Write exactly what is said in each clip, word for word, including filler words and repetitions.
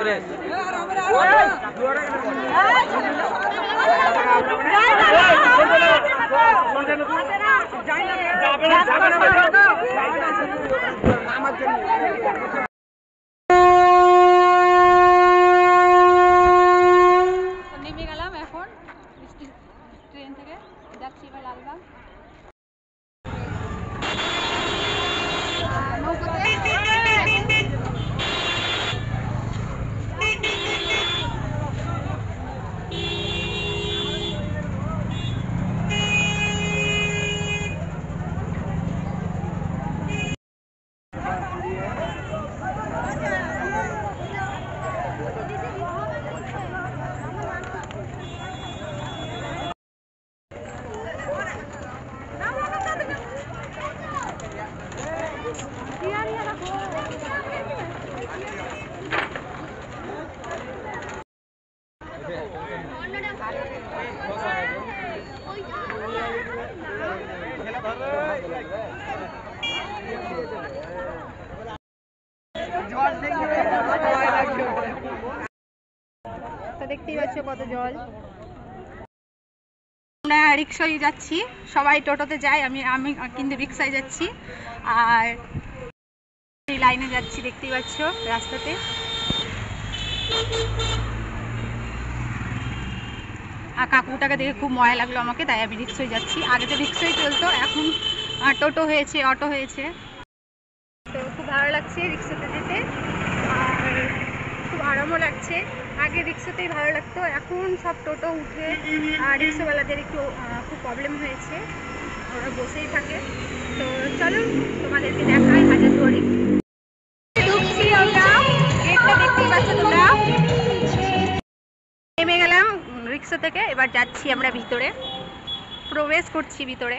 নেমে গেলাম এখন ট্রেন থেকে, যাচ্ছি এবার লালবাগ। তো দেখতেই পাচ্ছ কত জল। আমরা রিক্সায় যাচ্ছি, সবাই টোটোতে যায়, আমি আমি কিন্তু রিক্সায় যাচ্ছি। আর এই লাইনে যাচ্ছি, দেখতেই পাচ্ছ রাস্তাতে। আর কাকুটাকে দেখে খুব মজা লাগলো আমাকে, তাই আমি রিক্সায় যাচ্ছি। আগে তো রিক্সায় চলতো, এখন টোটো হয়েছে, অটো হয়েছে। তো খুব ভালো লাগছে রিক্সাতে যেতে, আর খুব আরামও লাগছে। আগে রিক্সাতেই ভালো লাগতো, এখন সব টোটো উঠে আর রিক্সাওয়ালাদের একটু খুব প্রবলেম হয়েছে, ওরা বসেই থাকে। তো চলো তোমাদেরকে দেখাই হাজারদুয়ারি। ঢুকছি আমরা, গেটটা দেখতেই পাচ্ছ তোমরা। নেমে গেলাম রিক্সা থেকে, এবার যাচ্ছি আমরা ভিতরে, প্রবেশ করছি ভিতরে।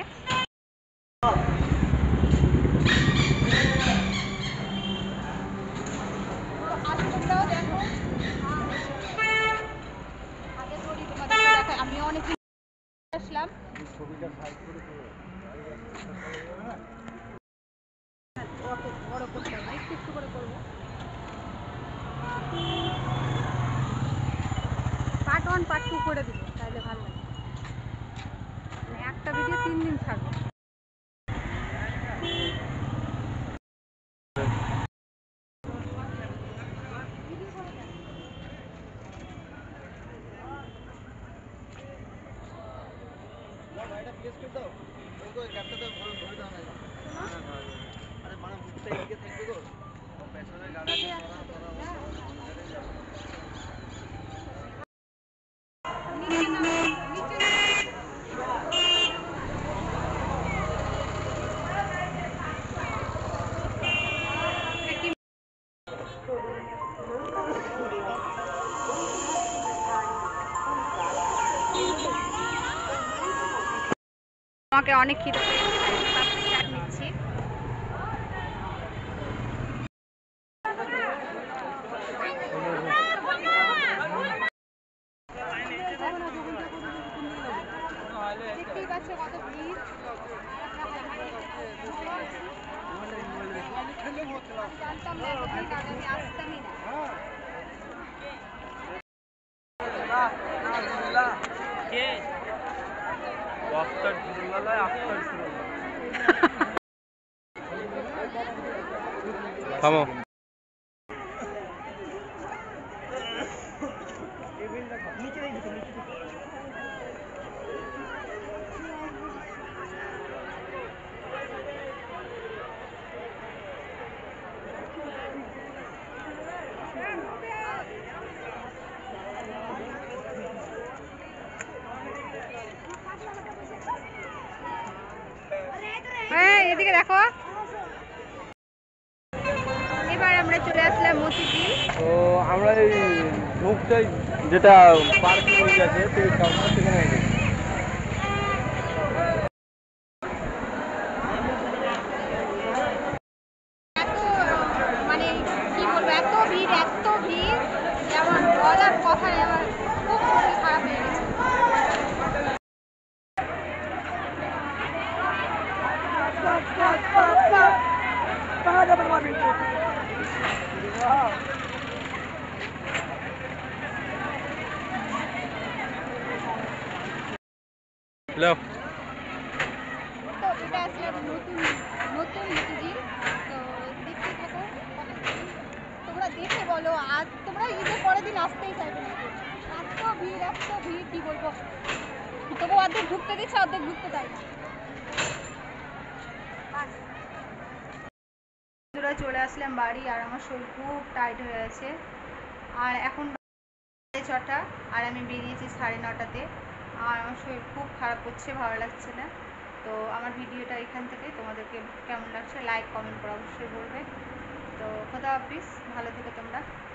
আমি অনেক আসলাম, বড় করতে হবে, একটু একটু করে করবো। পার্ট ওয়ান পার্ট টু করে দিব, তাহলে ভালো লাগে। মানে একটা ভিডিও তিন দিন থাকবে। আমাকে অনেক খিদে পেয়েছে, নিচ্ছি। দেখতেই পাচ্ছ কত ভিড়। জানতাম না এত ভিড়, আগে আমি আসতামই না। থামো। এদিকে দেখো, এবার আমরা চলে আসলাম মতিঝিল। তো আমরা এই ঢুকতে যেটা পার্কিং আছে সেখানে মানে কি বলবো, এত ভিড় এত ভিড়, যেমন বলার কথা, আমার খুব শরীর খারাপ হয়ে গেছে। হ্যালো। তো এটা আসলে একটা নতুন নতুন লিটিজিন। তো দেখতে থাকো, তোমরা দেখে বলো। আজ তোমরা ঈদের পরের দিন আসতেই চাইবে না, এত ভিড় এত ভিড় কি বলবো। তবু অর্ধেক ঢুকতে দিচ্ছে, অর্ধেক ঢুকতে দেয় না। বন্ধুরা চলে আসলাম বাড়ি, আর আমার শরীর খুব টাইট হয়ে আছে। আর এখন সাড়ে ছটা, আর আমি বেরিয়েছি সাড়ে নটাতে। আর আমার শরীর খুব খারাপ করছে, ভালো লাগছে না। তো আমার ভিডিওটা এখান থেকে তোমাদেরকে কেমন লাগছে লাইক কমেন্ট করে অবশ্যই বলবে। তো খোদা হাফিজ, ভালো থেকো তোমরা।